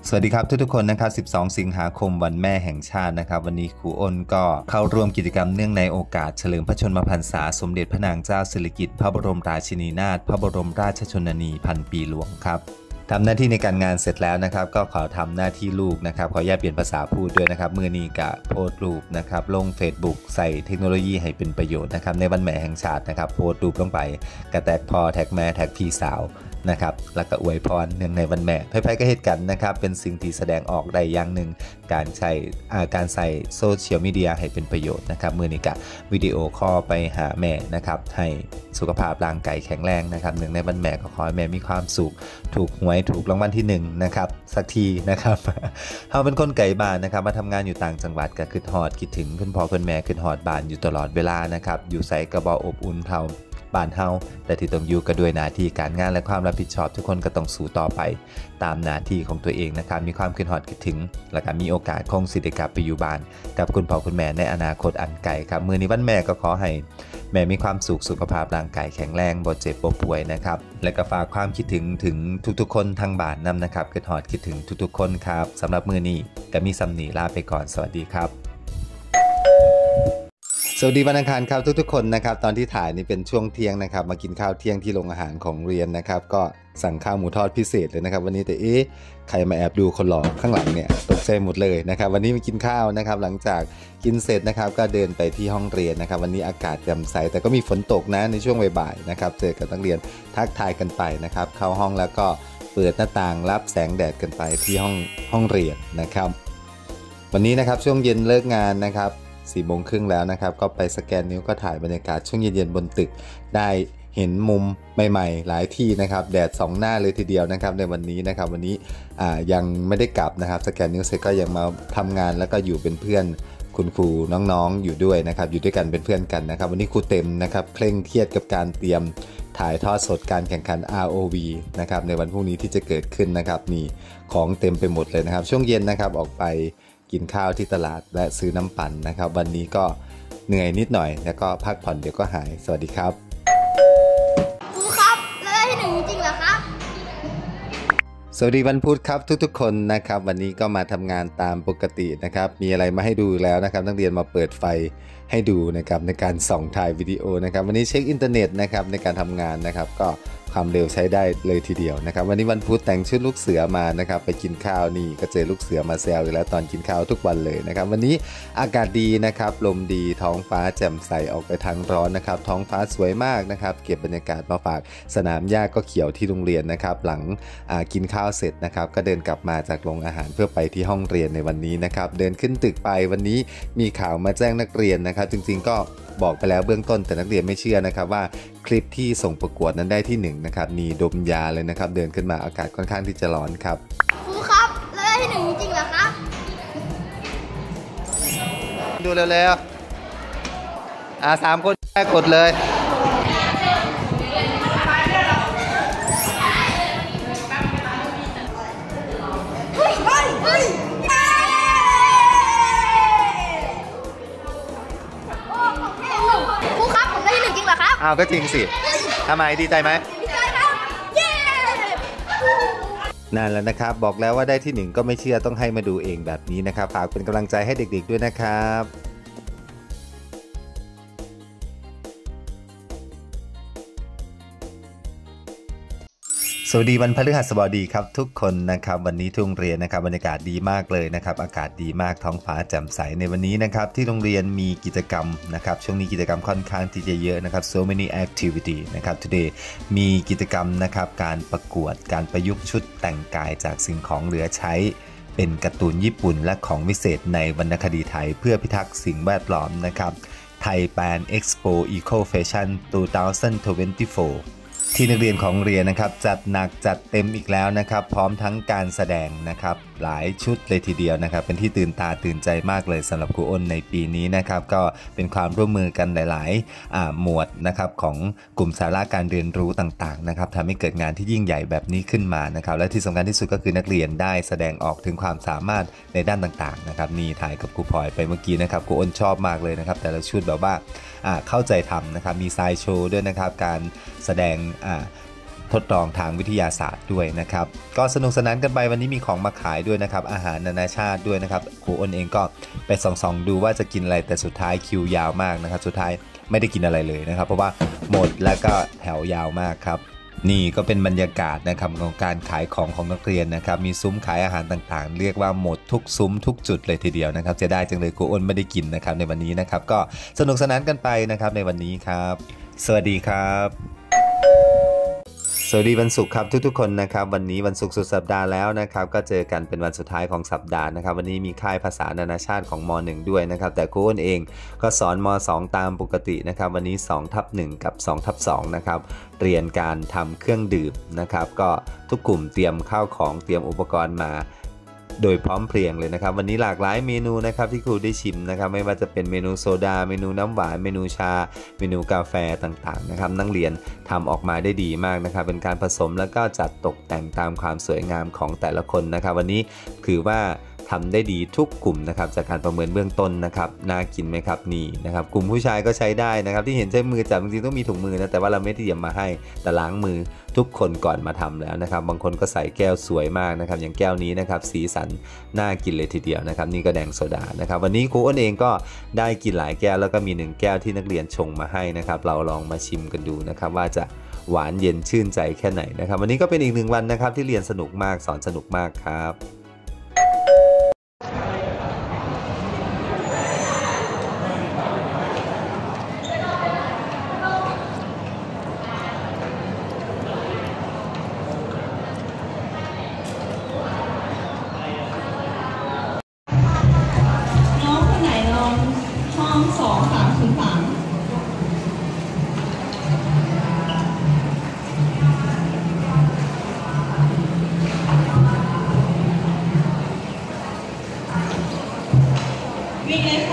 สวัสดีครับทุกๆคนนะครับ12 สิงหาคมวันแม่แห่งชาตินะครับวันนี้ครูอ้นก็เข้าร่วมกิจกรรมเนื่องในโอกาสเฉลิมพระชนมพรรษาสมเด็จพระนางเจ้าสิริกิติ์พระบรมราชินีนาถพระบรมราชชนนีพันปีหลวงครับทำหน้าที่ในการงานเสร็จแล้วนะครับก็ขอทำหน้าที่ลูกนะครับขออนุญาตเปลี่ยนภาษาพูดด้วยนะครับมือนี้กะโพสต์รูปนะครับลง Facebook ใส่เทคโนโลยีให้เป็นประโยชน์นะครับในวันแม่แห่งชาตินะครับโพสต์รูปลงไปกระแตกพอแท็กแม่แท็กพี่สาวนะครับแล้วก็อวยพรเนื่องในวันแม่ไพ่ๆก็เหตุกันนะครับเป็นสิ่งที่แสดงออกได้อย่างหนึ่งการใส่โซเชียลมีเดียให้เป็นประโยชน์นะครับมือนี้กะวิดีโอคอลไปหาแม่นะครับให้สุขภาพร่างกายแข็งแรงนะครับเนื่องในวันแม่ก็ขอให้แม่มีความสุขถูกหวยถูกรางวัลที่1นะครับสักทีนะครับเขาเป็นคนไกลบ้านนะครับมาทำงานอยู่ต่างจังหวัดก็คิดฮอดคิดถึงคุณพ่อคุณแม่คิดฮอดบ้านอยู่ตลอดเวลานะครับอยู่ใส่กระบอกอบอุ่นเท่าบ้านเฮาแต่ที่ต้องอยู่ก็ด้วยหน้าที่การงานและความรับผิดชอบทุกคนก็ต้องสู้ต่อไปตามหน้าที่ของตัวเองนะครับมีความคิดฮอดคิดถึงและก็มีโอกาสคงสิได้กลับไปอยู่บ้านกับคุณพ่อคุณแม่ในอนาคตอันไกลครับมื้อนี้วันแม่ก็ขอให้แม่มีความสุขสุขภาพร่างกายแข็งแรงบ่เจ็บบ่ป่วยนะครับและก็ฝากความคิดถึงทุกๆคนทางบ้านนำนะครับคิดฮอดคิดถึงทุกๆคนครับสำหรับมื้อนี้ก็มีสำนีลาไปก่อนสวัสดีครับสวัสดีวันอังคารครับทุกๆคนนะครับตอนที่ถ่ายนี่เป็นช่วงเที่ยงนะครับมากินข้าวเที่ยงที่โรงอาหารของเรียนนะครับก็สั่งข้าวหมูทอดพิเศษเลยนะครับวันนี้แต่ใครมาแอบดูคนหล่อข้างหลังเนี่ยตกใจหมดเลยนะครับวันนี้มากินข้าวนะครับหลังจากกินเสร็จนะครับก็เดินไปที่ห้องเรียนนะครับวันนี้อากาศแจ่มใสแต่ก็มีฝนตกนะในช่วงบ่ายๆนะครับเจอกับนักเรียนทักทายกันไปนะครับเข้าห้องแล้วก็เปิดหน้าต่างรับแสงแดดกันไปที่ห้องเรียนนะครับวันนี้นะครับช่วงเย็นเลิกงานนะครับ4 โมงครึ่งแล้วนะครับก็ไปสแกนนิ้วก็ถ่ายบรรยากาศช่วงเย็นๆบนตึกได้เห็นมุมใหม่ๆหลายที่นะครับแดด2 หน้าเลยทีเดียวนะครับในวันนี้นะครับวันนี้ยังไม่ได้กลับนะครับสแกนนิ้วเสร็จก็ยังมาทำงานแล้วก็อยู่เป็นเพื่อนคุณครูน้องๆอยู่ด้วยนะครับอยู่ด้วยกันเป็นเพื่อนกันนะครับวันนี้ครูเต็มนะครับเคร่งเครียดกับการเตรียมถ่ายทอดสดการแข่งขัน ROV นะครับในวันพรุ่งนี้ที่จะเกิดขึ้นนะครับนี่ของเต็มไปหมดเลยนะครับช่วงเย็นนะครับออกไปกินข้าวที่ตลาดและซื้อน้ำปั่นนะครับวันนี้ก็เหนื่อยนิดหน่อยแล้วก็พักผ่อนเดี๋ยวก็หายสวัสดีครับครูครับแล้วได้ที่1จริงๆเหรอครับสวัสดีวันพุธครับทุกๆคนนะครับวันนี้ก็มาทำงานตามปกตินะครับมีอะไรมาให้ดูแล้วนะครับนักเรียนมาเปิดไฟให้ดูนะครับในการส่องถ่ายวิดีโอนะครับวันนี้เช็คอินเทอร์เน็ตนะครับในการทำงานนะครับก็ความเร็วใช้ได้เลยทีเดียวนะครับวันนี้วันพุธแต่งชุดลูกเสือมานะครับไปกินข้าวนี่ก็เจอลูกเสือมาแซวอยู่แล้วตอนกินข้าวทุกวันเลยนะครับวันนี้อากาศดีนะครับลมดีท้องฟ้าแจ่มใสออกไปทางร้อนนะครับท้องฟ้าสวยมากนะครับเก็บบรรยากาศมาฝากสนามหญ้าก็เขียวที่โรงเรียนนะครับหลังกินข้าวเสร็จนะครับก็เดินกลับมาจากโรงอาหารเพื่อไปที่ห้องเรียนในวันนี้นะครับเดินขึ้นตึกไปวันนี้มีข่าวมาแจ้งนักเรียนนะครับจริงๆก็บอกไปแล้วเบื้องต้นแต่นักเรียนไม่เชื่อนะครับว่าคลิปที่ส่งประกวดนั้นได้ที่1นะครับมีดมยาเลยนะครับเดินขึ้นมาอากาศค่อนข้างที่จะร้อนครับครูครับแล้วได้ที่1จริงๆเหรอครับดูเร็วๆ3 คนแรกกดเลยก็จริงสิทำไมดีใจไหมดีใจครับเย้นั่นแหละนะครับบอกแล้วว่าได้ที่1ก็ไม่เชื่อต้องให้มาดูเองแบบนี้นะครับฝากเป็นกำลังใจให้เด็กๆด้วยนะครับสวัสดีวันพฤหัสบดีครับทุกคนนะครับวันนี้ที่โรงเรียนนะครับบรรยากาศดีมากเลยนะครับอากาศดีมากท้องฟ้าแจ่มใสในวันนี้นะครับที่โรงเรียนมีกิจกรรมนะครับช่วงนี้กิจกรรมค่อนข้างที่จะเยอะนะครับ so many activity นะครับ today มีกิจกรรมนะครับการประกวดการประยุกต์ชุดแต่งกายจากสิ่งของเหลือใช้เป็นการ์ตูนญี่ปุ่นและของวิเศษในวรรณคดีไทยเพื่อพิทักษ์สิ่งแวดล้อมนะครับไทยแปน Expo Eco Fashion 2024ที่นักเรียนของเรียนนะครับจัดหนักจัดเต็มอีกแล้วนะครับพร้อมทั้งการแสดงนะครับหลายชุดเลยทีเดียวนะครับเป็นที่ตื่นตาตื่นใจมากเลยสำหรับครูอ้นในปีนี้นะครับก็เป็นความร่วมมือกันหลายๆหมวดนะครับของกลุ่มสาระการเรียนรู้ต่างๆนะครับทำให้เกิดงานที่ยิ่งใหญ่แบบนี้ขึ้นมานะครับและที่สำคัญที่สุดก็คือนักเรียนได้แสดงออกถึงความสามารถในด้านต่างๆนะครับนี่ถ่ายกับครูพลอยไปเมื่อกี้นะครับครูอ้นชอบมากเลยนะครับแต่ละชุดแบบว่าเข้าใจทำนะครับมีไซด์โชว์ด้วยนะครับการแสดงทดลองทางวิทยาศาสตร์ด้วยนะครับก็สนุกสนานกันไปวันนี้มีของมาขายด้วยนะครับอาหารนานาชาติด้วยนะครับครูอ้นเองก็ไปส่องดูว่าจะกินอะไรแต่สุดท้ายคิวยาวมากนะครับสุดท้ายไม่ได้กินอะไรเลยนะครับเพราะว่าหมดแล้วก็แถวยาวมากครับนี่ก็เป็นบรรยากาศนะครับของการขายของนักเรียนนะครับมีซุ้มขายอาหารต่างๆเรียกว่าหมดทุกซุ้มทุกจุดเลยทีเดียวนะครับจะได้จังเลยครูอ้นไม่ได้กินนะครับในวันนี้นะครับก็สนุกสนานกันไปนะครับในวันนี้ครับสวัสดีครับสวัสดีวันศุกร์ครับทุกๆคนนะครับวันนี้วันศุกร์สุดสัปดาห์แล้วนะครับก็เจอกันเป็นวันสุดท้ายของสัปดาห์นะครับวันนี้มีค่ายภาษานานาชาติของม.1 ด้วยนะครับแต่ครูอ้นเองก็สอนม.2 ตามปกตินะครับวันนี้ 2/1 กับ 2/2 นะครับเรียนการทำเครื่องดื่มนะครับก็ทุกกลุ่มเตรียมข้าวของเตรียมอุปกรณ์มาโดยพร้อมเพรียงเลยนะครับวันนี้หลากหลายเมนูนะครับที่ครูได้ชิมนะครับไม่ว่าจะเป็นเมนูโซดาเมนูน้ำหวานเมนูชาเมนูกาแฟต่างๆนะครับนักเรียนทำออกมาได้ดีมากนะครับเป็นการผสมแล้วก็จัดตกแต่งตามความสวยงามของแต่ละคนนะครับวันนี้ถือว่าทำได้ดีทุกกลุ่มนะครับจากการประเมินเบื้องต้นนะครับน่ากินไหมครับนี่นะครับกลุ่มผู้ชายก็ใช้ได้นะครับที่เห็นใช้มือจับจริงๆต้องมีถุงมือนะแต่ว่าเราไม่ได้เตรียมมาให้แต่ล้างมือทุกคนก่อนมาทำแล้วนะครับบางคนก็ใส่แก้วสวยมากนะครับอย่างแก้วนี้นะครับสีสันน่ากินเลยทีเดียวนะครับนี่ก็แดงโซดานะครับวันนี้ครูอ้นเองก็ได้กินหลายแก้วแล้วก็มี1แก้วที่นักเรียนชงมาให้นะครับเราลองมาชิมกันดูนะครับว่าจะหวานเย็นชื่นใจแค่ไหนนะครับวันนี้ก็เป็นอีก1วันนะครับที่เรียนสนุกมากสอนสนุกมากครับห้อง2-303วิ่งเลยค่ะ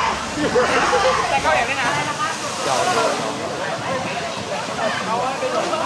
แต่เขาอย่างนี้นะ